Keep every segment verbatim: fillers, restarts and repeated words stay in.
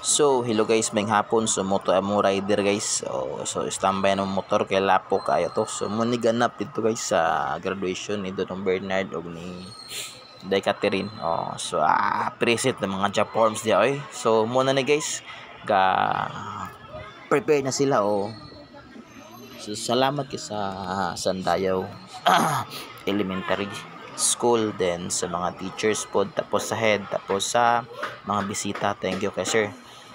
So, hello guys, may hapon. So, moto amo rider guys. So, so standby ng motor kay lapo kayo to. So, muniganap dito guys sa graduation ni Don Bernard o ni Day Catherine. Oh, so, ah, preset ng mga job forms diya oy. So, muna na guys, ga prepare na sila oh. So, salamat kay sa Sandayaw Elementary School, then sa mga teachers po, tapos sa head, tapos sa mga bisita. Thank you kay sir.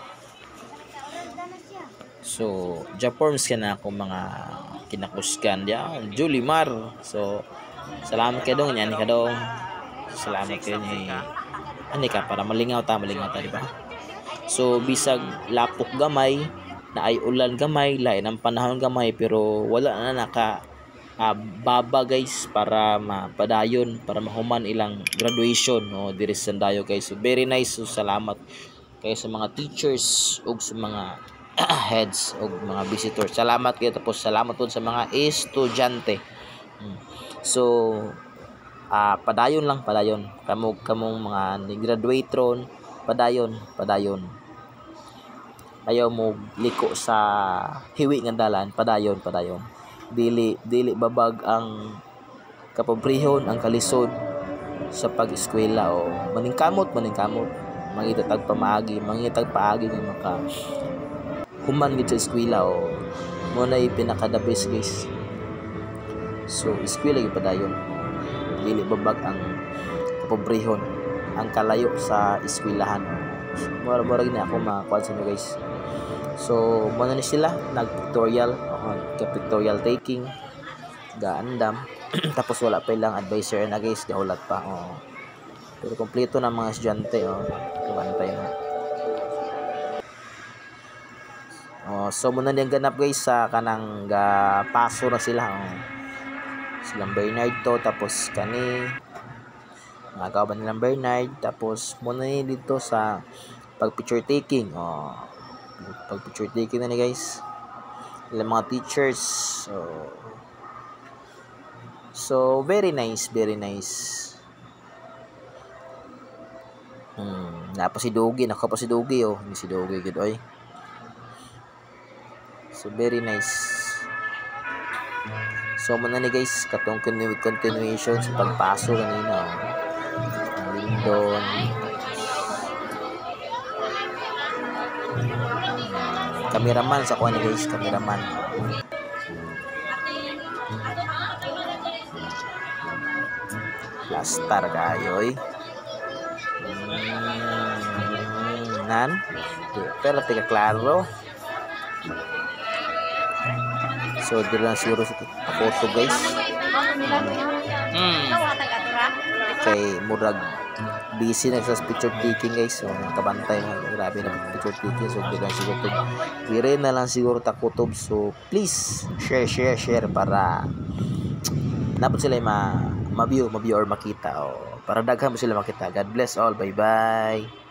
So, job forms ka na akong mga kinakuskan diyan. Julie Mar. So, salamat kayo dong. Yan ka dong. Salamat kayo ni ani ka para malingaw ta, malingaw ta, di ba? So, bisag lapok gamay, na ay ulan gamay, lain ang panahon gamay, pero wala na naka uh, baba guys para mapadayon, para mahuman ilang graduation no, diri sa Sandayo guys. So, very nice. So, salamat kayo sa mga teachers ug sa mga heads o mga visitor. Salamat kayo, tapos salamat po sa mga estudyante. So uh, padayon lang, padayon kamo kamong mga ni-graduate ron, padayon, padayon. Ayaw mo liko sa hiwi nga dalan, padayon, padayon. Dili dili babag ang kapobrehon, ang kalisod sa pag-eskwela o maningkamot, maningkamot mangitatag pamaagi, mangitatag paagi nga maka human gid sa eskwela o mo na pinaka the best guys. So eskwela gyud padayon, dili babag ang kapobrehon, ang kalayo sa eskwelahan. Mura mura gid ako makakuan sa inyo guys. So mo na ni sila nag pictorial, okay, pictorial taking gaandam tapos wala pa ilang advisor na guys, gahulat pa oh. Pero kompleto na mga estudyante oh, kabantay na. Oh, so muna niyang ganap guys sa kanang ga paso na sila oh. Silang Bernard to, tapos kani nagawa nilang Bernard, tapos muna ni dito sa pag picture taking oh. Pag picture taking na ni guys ilang mga teachers. So so very nice, very nice. Hmm, napa si Dogi, naka pa si Dogi oh, ni si Dogi gid oy. So very nice. So muna ni guys katong continuation sa pagpaso kanina oh. Lindon. Cameraman sa kuan ni guys, cameraman. Lastar kayo oy. Hmm, nan. Pero tiga klaro. So, dito lang siguro sa photo guys. Hmm. Kay murag busy na sa picture taking guys. So, nakabantay mo. Grabe na picture taking. So, dito lang siguro. Pire na lang siguro ta kutob. So, please, share, share, share para napot sila ma ma-view, ma-view or makita. O, para daghan mo sila makita. God bless all. Bye-bye.